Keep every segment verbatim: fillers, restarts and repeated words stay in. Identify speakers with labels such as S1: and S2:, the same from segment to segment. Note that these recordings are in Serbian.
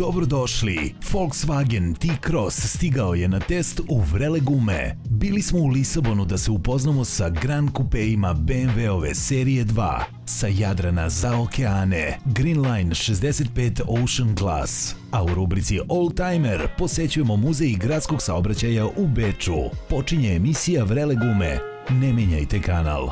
S1: Dobrodošli! Volkswagen T-Cross stigao je na test u vrele gume. Bili smo u Lisabonu da se upoznamo sa Grand Coupeima B M W-ove serije dva, sa Jadrana za okeane, Greenline šezdeset pet Ocean Glass. A u rubrici All Timer posećujemo muzej gradskog saobraćaja u Beču. Počinje emisija Vrele gume. Ne menjajte kanal.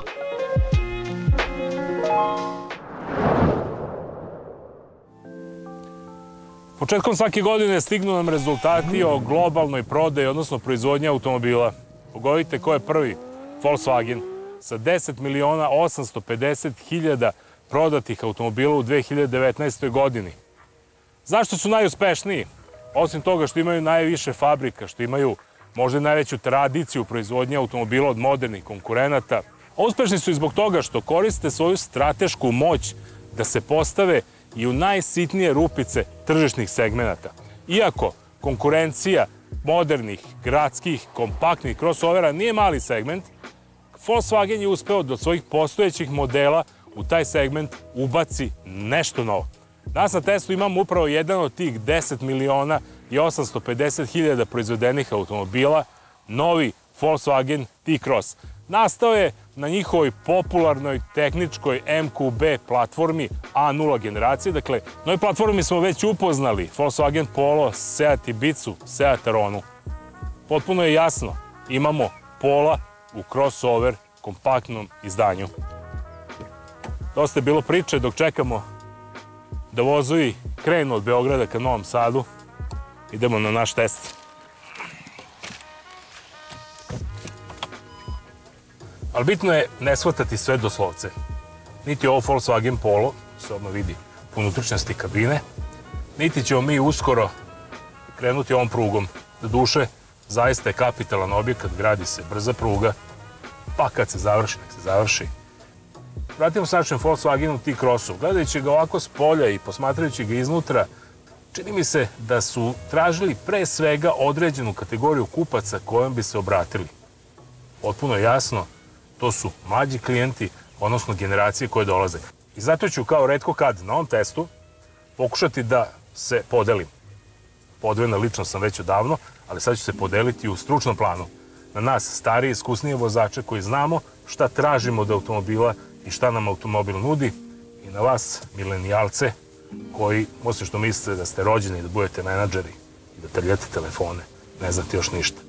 S2: Početkom svake godine stignu nam rezultati o globalnoj prodaji, odnosno proizvodnji automobila. Pogodite ko je prvi? Volkswagen. Sa deset miliona osamsto pedeset hiljada prodatih automobila u dve hiljade devetnaestoj. godini. Zašto su najuspešniji? Osim toga što imaju najviše fabrika, što imaju možda najveću tradiciju proizvodnje automobila od modernih konkurenata. Uspešni su i zbog toga što koriste svoju stratešku moć da se postave i u najsitnije rupice tržišnih segmenata. Iako konkurencija modernih, gradskih, kompaktnih crossovera nije mali segment, Volkswagen je uspeo da od svojih postojećih modela u taj segment ubaci nešto novo. Danas na testu imamo upravo jedan od tih deset miliona i osamsto pedeset hiljada proizvedenih automobila, novi Volkswagen T-Cross. Nastao je na njihovoj popularnoj tehničkoj M Q B platformi A nula generacije. Dakle, na ovoj platformi smo već upoznali Volkswagen Polo, Seat Ibizu, Seat Aronu. Potpuno je jasno, imamo Pola u crossover kompaktnom izdanju. Dosta je bilo priče dok čekamo da vozovi krenu od Beograda ka Novom Sadu. Idemo na naš test. Ali bitno je ne shvatati sve doslovce. Niti ovo Volkswagen Polo, se odmah vidi po unutrašnjosti kabine, niti ćemo mi uskoro krenuti ovom prugom. Do duše, zaista je kapitalan objekat, gradi se brza pruga, pa kad se završi, nek se završi. Vratimo se našem Volkswagenu T-Crossu. Gledajući ga ovako s polja i posmatrajući ga iznutra, čini mi se da su tražili pre svega određenu kategoriju kupaca kojom bi se obratili. Potpuno je jasno, to su mlađi klijenti, odnosno generacije koje dolaze. I zato ću kao retko kad na ovom testu pokušati da se podelim. Podvojena lično sam već odavno, ali sad ću se podeliti u stručnom planu. Na nas, starije, iskusnije vozače koji znamo šta tražimo od automobila i šta nam automobil nudi, i na vas, milenijalce, koji, osim što mislite da ste rođeni, da budete menadžeri i da trljate telefone, ne znate još ništa.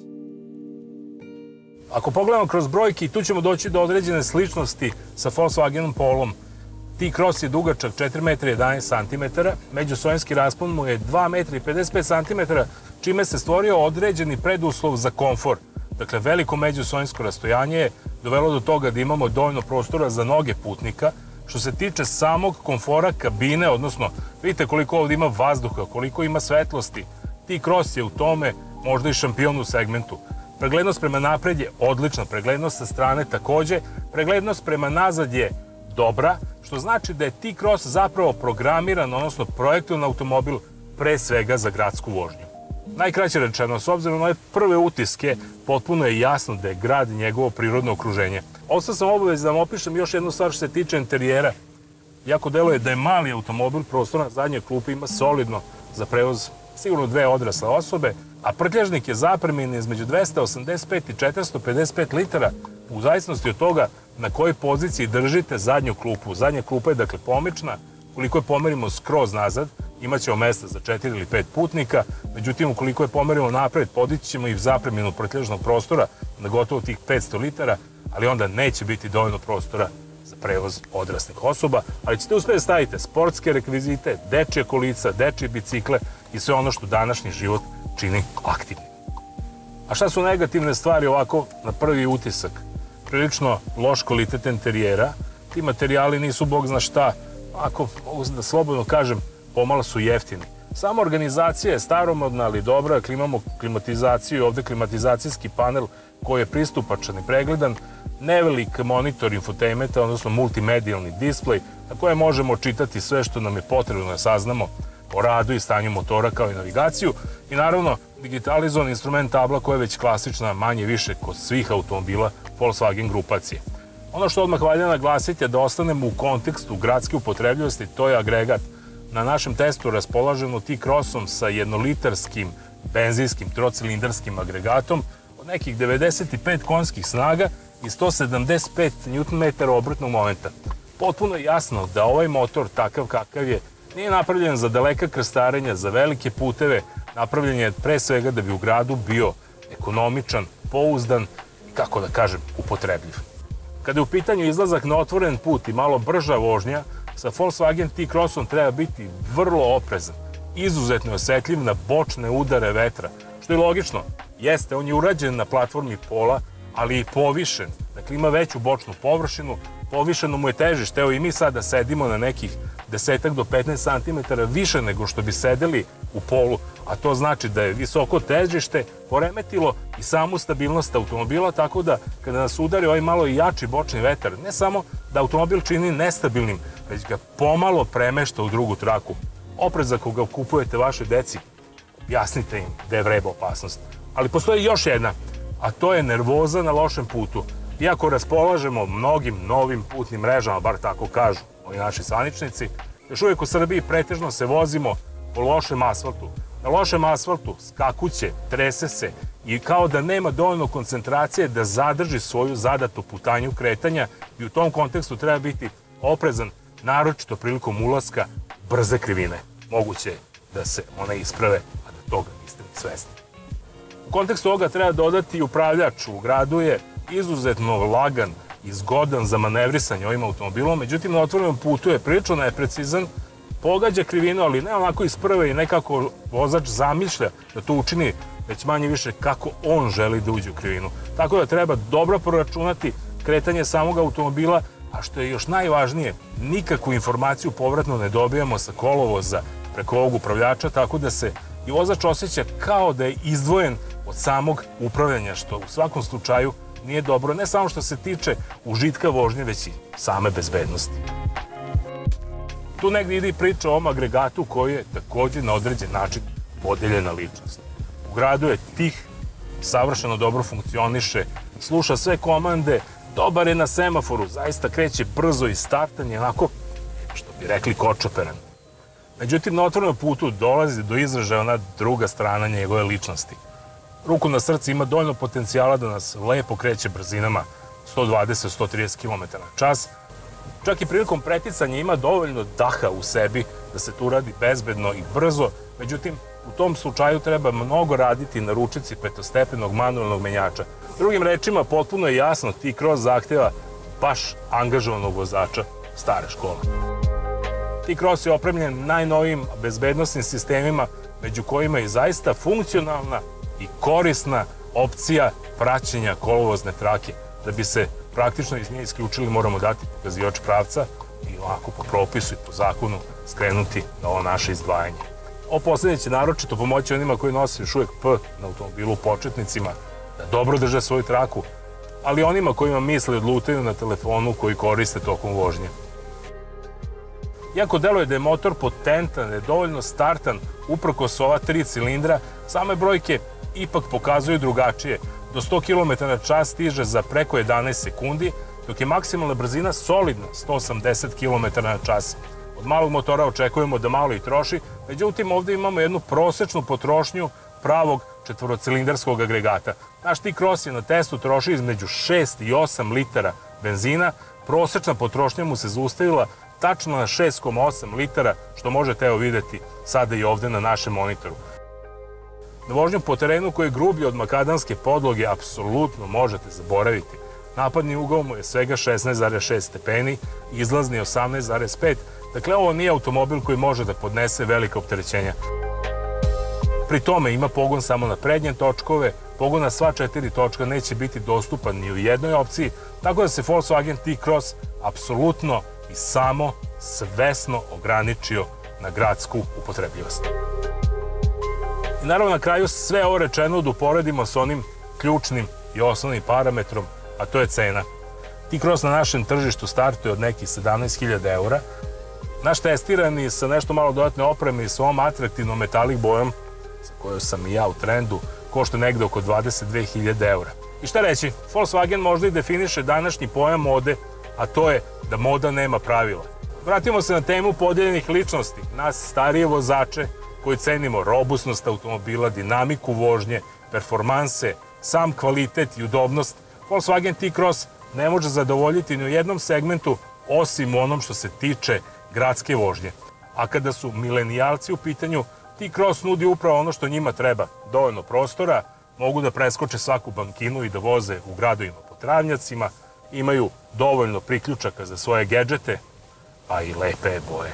S2: Ako pogledamo kroz brojke, tu ćemo doći do određene sličnosti sa Volkswagenom Polom. T-Cross je dugačak četiri metra i jedanaest centimetara, međusojinski raspon mu je dva metra i pedeset pet centimetara, čime se stvorio određeni preduslov za komfor. Dakle, veliko međusojinsko rastojanje je dovelo do toga da imamo dovoljno prostora za noge putnika. Što se tiče samog komfora kabine, odnosno vidite koliko ovdje ima vazduha, koliko ima svetlosti, T-Cross je u tome možda i šampion u segmentu. Preglednost prema napred je odlična, preglednost sa strane takođe, preglednost prema nazad je dobra, što znači da je T-Cross zapravo programiran, odnosno projektovan automobil pre svega za gradsku vožnju. Najkraće rečeno, s obzirom na ove prve utiske, potpuno je jasno da je grad njegovo prirodno okruženje. Ostao sam obavez da vam opišem još jednu stvar što se tiče interijera. Jako deluje da je mali automobil, prostor na zadnjoj klupi ima solidno za prevoz sigurno dve odrasle osobe, a prtljažnik je zapremljen između dvesta osamdeset pet i četiristo pedeset pet litara, u zavisnosti od toga na kojoj poziciji držite zadnju klupu. Zadnja klupa je dakle pomična, koliko je pomerimo skroz nazad, imat ćemo mesta za četiri ili pet putnika, međutim ukoliko je pomerimo napred, podići ćemo i zapremljenu prtljažnog prostora na gotovo tih petsto litara, ali onda neće biti dovoljno prostora za prevoz odraslih osoba, ali ćete uspjeti staviti sportske rekvizite, dečje kolica, dečje bicikle i sve ono što današnji život čini aktivnim. A šta su negativne stvari ovako na prvi utisak? Prilično loš kvalitet interijera, ti materijali nisu bog zna šta, ako mogu da slobodno kažem, pomalo su jeftini. Sama organizacija je staromodna, ali dobra, imamo klimatizaciju, ovde klimatizacijski panel koji je pristupačan i pregledan, nevelik monitor infotainmenta, odnosno multimedijalni displej, na koje možemo čitati sve što nam je potrebno da saznamo o radu i stanju motora kao i navigaciju, i naravno digitalizovan instrument tabla koja je već klasična manje više kod svih automobila Volkswagen grupacije. Ono što odmah valja naglasiti je da ostanemo u kontekstu gradske upotrebljivosti, to je agregat na našem testu raspolažemo T-Crossom sa jednolitarskim benzinskim trocilindarskim agregatom od nekih devedeset pet konjskih snaga i sto sedamdeset pet newton metara obrtnog momenta. Potpuno je jasno da ovaj motor, takav kakav je, nije napravljen za daleka krstarenja, za velike puteve, napravljen je pre svega da bi u gradu bio ekonomičan, pouzdan i, kako da kažem, upotrebljiv. Kada je u pitanju izlazak na otvoren put i malo brža vožnja, sa Volkswagen T-Crossom treba biti vrlo oprezan, izuzetno osetljiv na bočne udare vetra, što je logično. Jeste, on je urađen na platformi pola, ali i povišen. Dakle, ima veću bočnu površinu, povišeno mu je težište. Evo i mi sada sedimo na nekih desetak do petnaest santimetara više nego što bi sedeli u polu, a to znači da je visoko težište poremetilo i samu stabilnost automobila, tako da kada nas udari ovaj malo i jači bočni vetar, ne samo da automobil čini nestabilnim, već ga pomalo premešta u drugu traku. Oprez ako ga kupujete vašoj deci, objasnite im da je vreba opasnost. Ali postoji još jedna, a to je nervoza na lošem putu. Iako raspolažemo mnogim novim putnim mrežama, bar tako kažu ovi naši zvaničnici, još uvijek u Srbiji pretežno se vozimo po lošem asfaltu. Na lošem asfaltu skakuće, trese se i kao da nema dovoljno koncentracije da zadrži svoju zadatu putanju kretanja i u tom kontekstu treba biti oprezan, naročito prilikom ulaska brze krivine. Moguće je da se one isprave, a da toga niste ni svesni. U kontekstu ovoga treba dodati i upravljač u gradu je izuzetno lagan i zgodan za manevrisanje ovim automobilom, međutim na otvorenom putu je prilično neprecizan, pogađa krivinu, ali ne onako iz prve i nekako vozač zamišlja da to učini, već manje više kako on želi da uđe u krivinu. Tako da treba dobro proračunati kretanje samog automobila, a što je još najvažnije, nikakvu informaciju povratno ne dobijamo sa kolovoza preko ovog upravljača, tako da se i vozač osjeća kao da je izdvojen od samog upravljanja, što u svakom slučaju nije dobro, ne samo što se tiče užitka vožnje, već i same bezbednosti. Tu negdje ide i priča o ovom agregatu koji je također na određen način podeljena ličnost. U gradu je tih, savršeno dobro funkcioniše, sluša sve komande, dobar je na semaforu, zaista kreće brzo i startan je onako, što bi rekli, kočoperan. Međutim, na otvorenom putu dolazi do izražaja ona druga strana njegove ličnosti. Ruku na srce, ima dovoljno potencijala da nas lepo kreće brzinama sto dvadeset do sto trideset kilometara na čas. Čak i prilikom preticanja ima dovoljno daha u sebi da se tu radi bezbedno i brzo. Međutim, u tom slučaju treba mnogo raditi na ručici petostepenog manualnog menjača. Drugim rečima, potpuno je jasno, T-Cross zahteva baš angažovanog vozača stare škole. T-Cross je opremljen najnovijim bezbednosnim sistemima, među kojima je zaista funkcionalna i korisna opcija praćenja kolovozne trake. Da bi se praktično iz nje isključili, moramo dati pokazivač pravca i ovako po propisu i po zakonu skrenuti na ovo naše izdvajanje. Ovo poslednje će naročito pomoći onima koji nose još uvijek P na automobilu, početnicima, da dobro drže svoju traku, ali onima kojima misle odlutaju na telefonu koji koriste tokom vožnje. Iako deluje da je motor potentan, da je dovoljno startan, uprkos ova tri cilindra, same brojke ipak pokazuju drugačije. Do sto kilometara na čas stiže za preko jedanaest sekundi, dok je maksimalna brzina solidna sto osamdeset kilometara na čas. Od malog motora očekujemo da malo i troši, međutim ovdje imamo jednu prosečnu potrošnju pravog četvorocilindarskog agregata. Naš T-Cross je na testu troši između šest i osam litara benzina, prosečna potrošnja mu se zaustavila tačno na šest zarez osam litara, što možete evo vidjeti sada i ovdje na našem monitoru. Na vožnju po terenu koji je grublji od makadamske podloge apsolutno možete zaboraviti. Napadni ugao mu je svega šesnaest zarez šest stepeni, izlazni osamnaest zarez pet. Dakle, ovo nije automobil koji može da podnese velika opterećenja. Pri tome ima pogon samo na prednje točkove, pogon na sva četiri točka neće biti dostupan ni u jednoj opciji, tako da se Volkswagen T-Cross apsolutno i samo svesno ograničio na gradsku upotrebljivost. I naravno na kraju sve ovo rečeno da uporedimo s onim ključnim i osnovnim parametrom, a to je cena. T-Cross na našem tržištu startuje od nekih sedamnaest hiljada eura. Naš testirani sa nešto malo dodatne opreme i s ovom atraktivnom metalik bojom, sa kojoj sam i ja u trendu, košta negde oko dvadeset dve hiljade eura. I šta reći, Volkswagen možda i definiše današnji pojam mode, a to je da moda nema pravila. Vratimo se na temu podijeljenih ličnosti. Nas starije vozače koji cenimo robusnost automobila, dinamiku vožnje, performanse, sam kvalitet i udobnost, Volkswagen T-Cross ne može zadovoljiti ni u jednom segmentu osim onom što se tiče gradske vožnje. A kada su milenijalci u pitanju, T-Cross nudi upravo ono što njima treba. Dovoljno prostora, mogu da preskoče svaku bankinu i da voze u gradovima po travnjacima, imaju dovoljno priključaka za svoje gedžete, a i lepe je boje.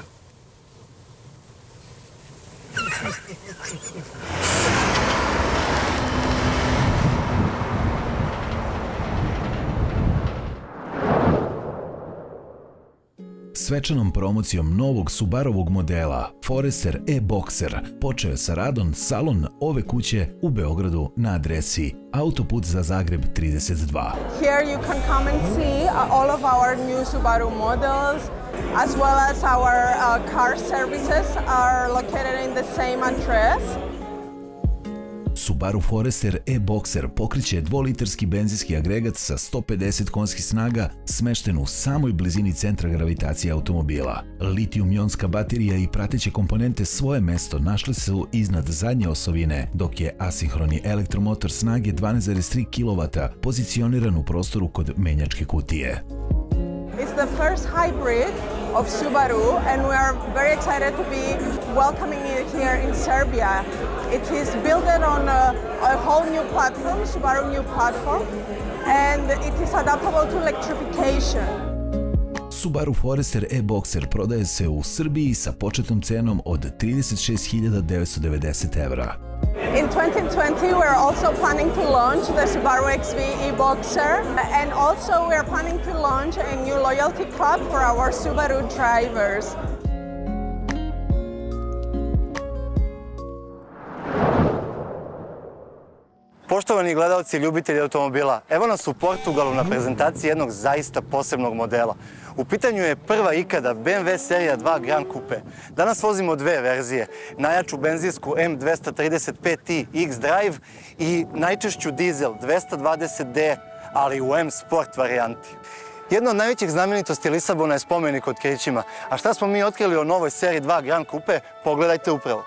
S1: Svečanom promocijom novog Subarovog modela Forester e-Boxer počeo je sa radom salon ove kuće u Beogradu na adresi Autoput za Zagreb trideset dva.
S3: Here you can come and see uh, all of our new Subaru models, as well as our uh, car services are located in the same address.
S1: Subaru Forester e-Boxer pokreće dvolitarski benzinski agregat sa sto pedeset konjskih snaga smešten u samoj blizini centra gravitacije automobila. Litijum-ionska baterija i prateće komponente svoje mesto našle su iznad zadnje osovine, dok je asinhroni elektromotor snage dvanaest zarez tri kilovata pozicioniran u prostoru kod menjačke kutije.
S3: It's the first hybrid of Subaru, and we are very excited to be welcoming it here in Serbia. It is built on a, a whole new platform, Subaru new platform, and it is adaptable to electrification.
S1: Subaru Forester e-Boxer prodaje se u Srbiji sa početnom cenom od trideset šest hiljada devetsto devedeset evra.
S3: In twenty twenty, we're also planning to launch the Subaru X V e-Boxer, and also we're planning to launch a new loyalty club for our Subaru drivers.
S4: Poštovani gledalci i ljubitelji automobila, evo nas u Portugalu na prezentaciji jednog zaista posebnog modela. U pitanju je prva ikada B M W serija dva Grand Coupe. Danas vozimo dve verzije, najjaču benzinsku M dvesta trideset pet i X-Drive i najčešću dizel dvesta dvadeset D, ali u M Sport varijanti. Jedna od najvećih znamenitosti Lisabona je spomenik otkrićima. A šta smo mi otkrili o novoj seriji dva Grand Coupe? Pogledajte upravo.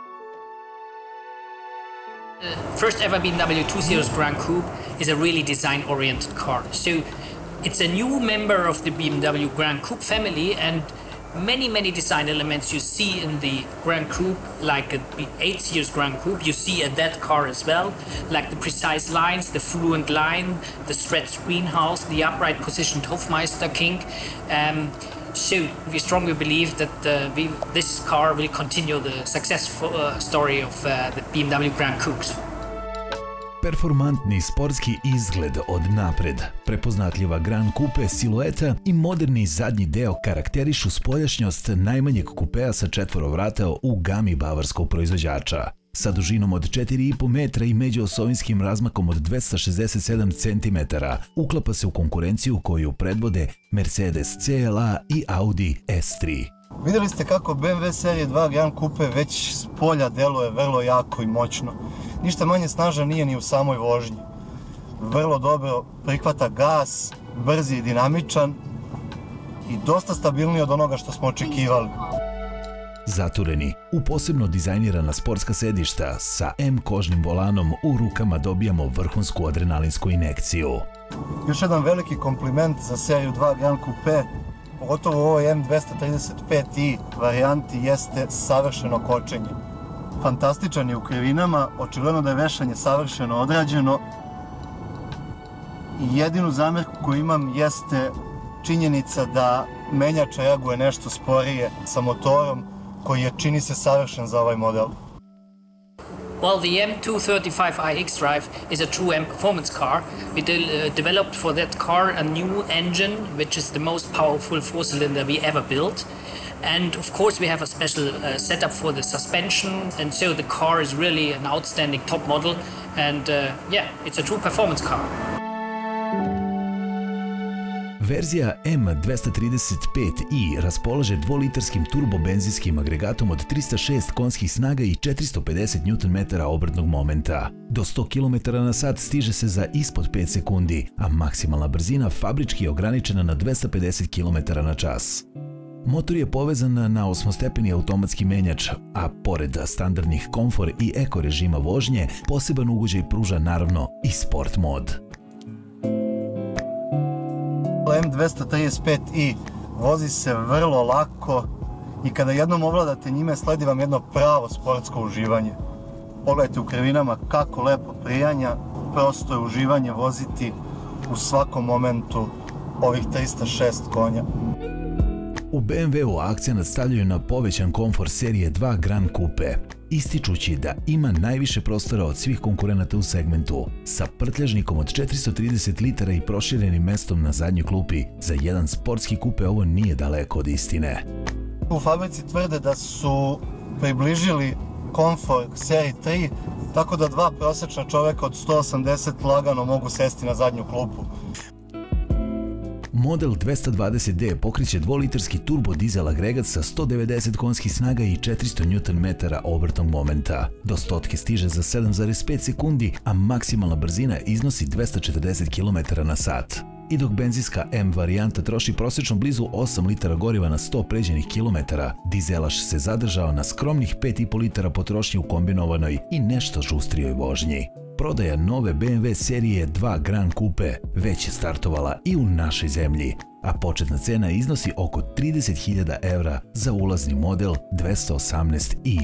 S5: The first ever B M W two series Grand Coupe is a really design-oriented car. So it's a new member of the B M W Grand Coupe family, and many, many design elements you see in the Grand Coupe, like a eight series Grand Coupe, you see in that car as well, like the precise lines, the fluent line, the stretched greenhouse, the upright positioned Hofmeister King. Um, So we strongly believe that uh, we, this car will continue the successful uh, story of uh, the B M W Grand Coupes.
S1: Performantni sportski izgled od napred, prepoznatljiva Grand Coupe silueta i moderni zadnji deo karakterišu spoljašnjost najmanjeg kupea sa četvorovrata u gami bavarskog proizvođača. Sa dužinom od četiri i po metra i međuosovinskim razmakom od dvesta šezdeset sedam centimetara uklapa se u konkurenciju koju predvode Mercedes C L A i Audi S tri.
S4: Vidjeli ste kako B M W serije dva Grand Coupe već s polja deluje vrlo jako i moćno. Ništa manje snažan nije ni u samoj vožnji. Vrlo dobro prihvata gas, brzi i dinamičan i dosta stabilniji od onoga što smo očekivali.
S1: Zatureni, u posebno dizajnirana sportska sedišta sa M kožnim volanom u rukama dobijamo vrhunsku adrenalinsku injekciju.
S4: Još jedan veliki kompliment za seriju dva Grand Coupe, pogotovo u ovoj M dvesta trideset pet i varijanti, jeste savršeno kočenje. Fantastičan je u krivinama, očigledno da je vešanje savršeno odrađeno. I jedinu zamerku koju imam jeste činjenica da menjač reaguje nešto sporije sa motorom, koji je, čini se, savršen za ovaj model.
S5: Well, the M two thirty-five i X-Drive is a true M performance car. We de uh, developed for that car a new engine, which is the most powerful four-cylinder we ever built. And of course we have a special uh, setup for the suspension, and so the car is really an outstanding top model, and uh, yeah, it's a true performance car.
S1: Verzija M dvesta trideset pet i raspolaže dvolitarskim turbobenzinskim agregatom od trista šest konjskih snaga i četiristo pedeset newton metara obrtnog momenta. Do sto kilometara na sat stiže se za ispod pet sekundi, a maksimalna brzina fabrički je ograničena na dvesta pedeset kilometara na čas. Motor je povezan na osmostepeni automatski menjač, a pored standardnih komfor i eko režima vožnje, poseban ugođaj pruža naravno i sport mod.
S4: M dvesta trideset pet i vozi se vrlo lako i kada jednom ovladate njime sledi vam jedno pravo sportsko uživanje. Pogledajte u krivinama kako lepo prijanja, prosto je uživanje voziti u svakom momentu ovih trista šest konja.
S1: U B M W-u akcenat stavljaju na povećan komfor serije dva Gran Coupe, ističući da ima najviše prostora od svih konkurenata u segmentu. Sa prtljažnikom od četiristo trideset litara i proširenim mestom na zadnjoj klupi, za jedan sportski kupe ovo nije daleko od istine.
S4: U fabrici tvrde da su približili komfor seriji tri, tako da dva prosječna čoveka od sto osamdeset lagano mogu sesti na zadnju klupu.
S1: Model dvesta dvadeset D pokreće dvolitarski turbo dizel agregat sa sto devedeset konjskih snaga i četiristo newton metara obrtnog momenta. Do stotke stiže za sedam zarez pet sekundi, a maksimalna brzina iznosi dvesta četrdeset kilometara na sat. I dok benzinska M varijanta troši prosječno blizu osam litara goriva na sto pređenih kilometara, dizelaš se zadržao na skromnih pet i po litara potrošnje u kombinovanoj i nešto žustrijoj vožnji. Prodaja nove B M W serije dva Gran Coupe već je startovala i u našoj zemlji, a početna cena iznosi oko trideset hiljada evra za ulazni model dvesta osamnaest i.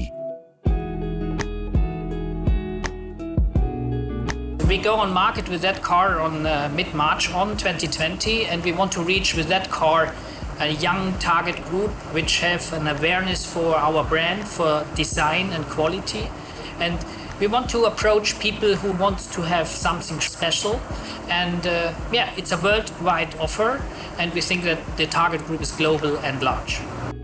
S5: We go on market with that car on uh, mid-March on twenty twenty, and we want to reach with that car a young target group which have an awareness for our brand, for design and quality. And we want to approach people who want to have something special. And uh, yeah, it's a worldwide offer, and we think that the target group is global and large.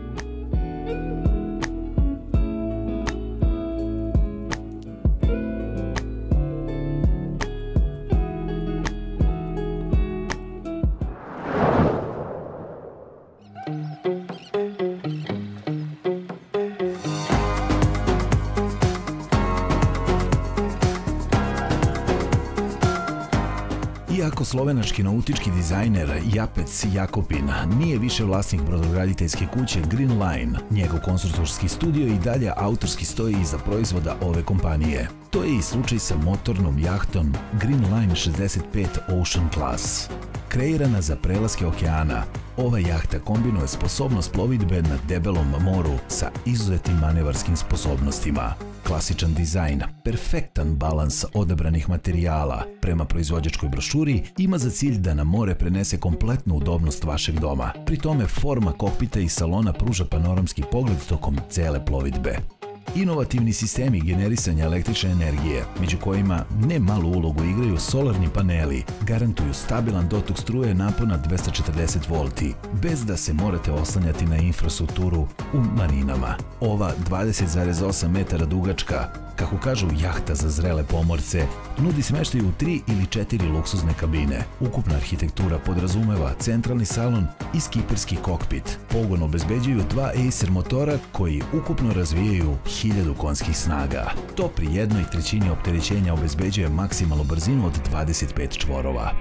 S1: Iako slovenački nautički dizajner Japec Jakopin nije više vlasnik brodograditeljske kuće Green Line, njegov konstruktorski studio i dalje autorski stoji iza proizvoda ove kompanije. To je i slučaj sa motornom jahtom Green Line šezdeset pet Ocean Class. Kreirana za prelaske okeana, ova jahta kombinuje sposobnost plovidbe na debelom moru sa izuzetnim manevarskim sposobnostima. Klasičan dizajn, perfektan balans odabranih materijala prema proizvođačkoj brošuri ima za cilj da na more prenese kompletnu udobnost vašeg doma. Pri tome forma kokpita i salona pruža panoramski pogled tokom cele plovidbe. Inovativni sistemi generisanja električne energije, među kojima ne malu ulogu igraju solarni paneli, garantuju stabilan dotok struje napona dvesta četrdeset volti, bez da se morate oslanjati na infrastrukturu u marinama. Ova dvadeset zarez osam metara dugačka, kako kažu jahta za zrele pomorce, nudi smeštaj u tri ili četiri luksuzne kabine. Ukupna arhitektura podrazumeva centralni salon i skiperski kokpit. Pogon obezbeđuju dva Acer motora koji ukupno razvijaju hiljadu konjskih snaga. To pri jednoj trećini opterećenja obezbeđuje maksimalnu brzinu od dvadeset pet čvorova.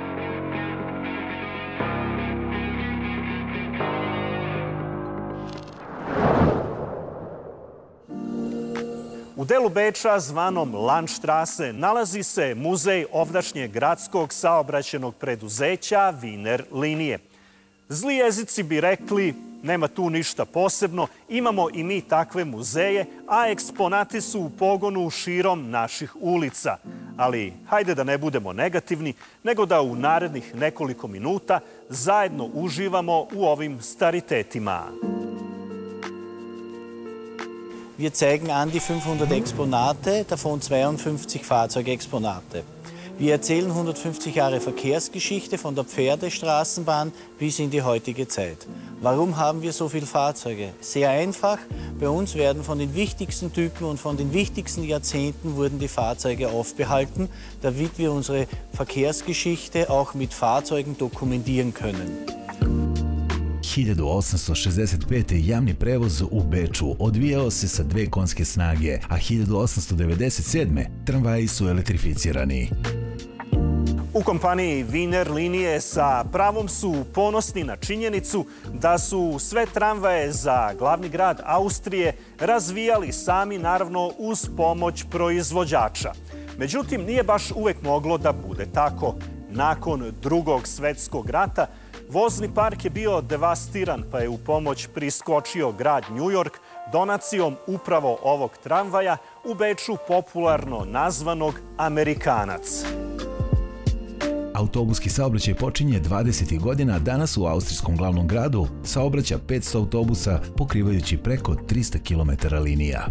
S6: U delu Beča, zvanom Landstrasse, nalazi se muzej ovdašnjeg gradskog saobraćajnog preduzeća Wiener linije. Zli jezici bi rekli, nema tu ništa posebno, imamo i mi takve muzeje, a eksponati su u pogonu širom naših ulica. Ali hajde da ne budemo negativni, nego da u narednih nekoliko minuta zajedno uživamo u ovim staritetima.
S7: Wir zeigen an die fünfhundert Exponate, davon zweiundfünfzig Fahrzeugexponate. Wir erzählen hundertfünfzig Jahre Verkehrsgeschichte von der Pferdestraßenbahn bis in die heutige Zeit. Warum haben wir so viele Fahrzeuge? Sehr einfach. Bei uns werden von den wichtigsten Typen und von den wichtigsten Jahrzehnten wurden die Fahrzeuge aufbehalten, damit wir unsere Verkehrsgeschichte auch mit Fahrzeugen dokumentieren können.
S1: hiljadu osamsto šezdeset pete. javni prevoz u Beču odvijao se sa dve konjske snage, a hiljadu osamsto devedeset sedme. tramvaji su elektrificirani.
S6: U kompaniji Wiener linije sa pravom su ponosni na činjenicu da su sve tramvaje za glavni grad Austrije razvijali sami, naravno uz pomoć proizvođača. Međutim, nije baš uvek moglo da bude tako. Nakon Drugog svetskog rata vozni park je bio devastiran, pa je u pomoć priskočio grad New York donacijom upravo ovog tramvaja, u Beču popularno nazvanog Amerikanac.
S1: Autobuski saobraćaj počinje dvadesetih godina, danas u austrijskom glavnom gradu saobraća petsto autobusa pokrivajući preko trista kilometara linija.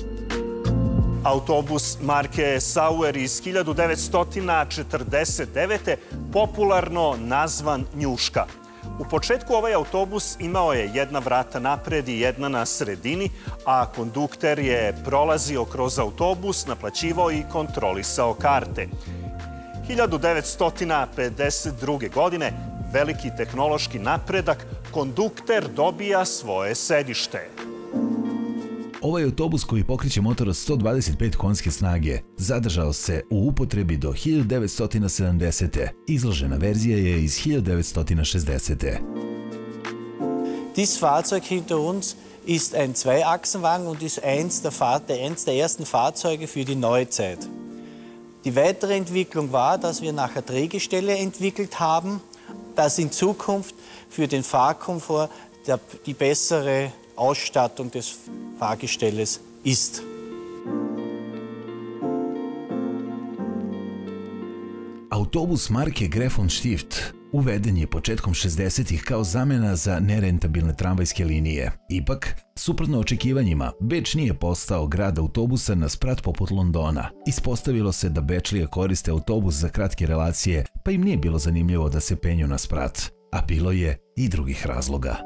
S6: Autobus marke Sauer iz hiljadu devetsto četrdeset devete popularno nazvan Njuška. U početku ovaj autobus imao je jedna vrata napred i jedna na sredini, a kondukter je prolazio kroz autobus, naplaćivao i kontrolisao karte. hiljadu devetsto pedeset druge. godine, veliki tehnološki napredak, kondukter dobija svoje sedište.
S1: Ovaj autobus koji pokreće motor od sto dvadeset pet konjske snage zadržao se u upotrebi do hiljadu devetsto sedamdesete. Izložena verzija je iz hiljadu devetsto šezdesete.
S7: Dieses Fahrzeug hinter uns ist ein Zweiachsenwagen und ist eins der, eins der ersten Fahrzeuge für die neue Zeit. Die weitere Entwicklung war, dass wir nachher Drehgestelle entwickelt haben, dass in Zukunft für den Fahrkomfort der, die bessere Ausstattung des Fahrgestelles ist.
S1: Autobus marke Graf Stift uveden je početkom šezdesetih kao zamena za nerentabilne tramvajske linije. Ipak, suprotno očekivanjima, Beč nije postao grad autobusa na sprat poput Londona. Ispostavilo se da Bečlije koriste autobus za kratke relacije, pa im nije bilo zanimljivo da se penju na sprat. A bilo je i drugih razloga.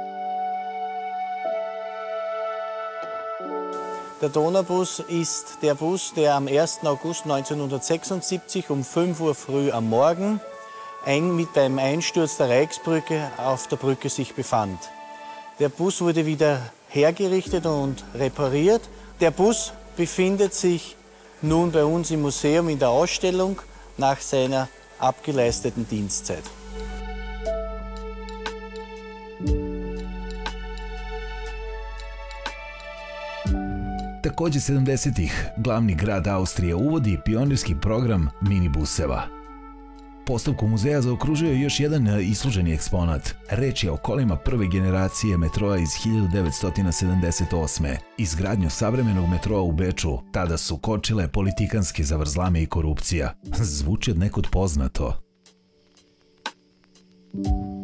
S7: Der Donaubus ist der Bus, der am ersten August neunzehnhundertsechsundsiebzig um fünf Uhr früh am Morgen ein, mit beim Einsturz der Reichsbrücke auf der Brücke sich befand. Der Bus wurde wieder hergerichtet und repariert. Der Bus befindet sich nun bei uns im Museum in der Ausstellung nach seiner abgeleisteten Dienstzeit.
S1: Također sedamdesetih glavni grad Austrije uvodi pionirski program minibuseva. Postavku muzeja zaokružio je još jedan isluženi eksponat. Reč je o kolima prve generacije metroa iz hiljadu devetsto sedamdeset osme. Izgradnju savremenog metroa u Beču tada su kočile politikanske zavrzlame i korupcija. Zvuči od nekud poznato.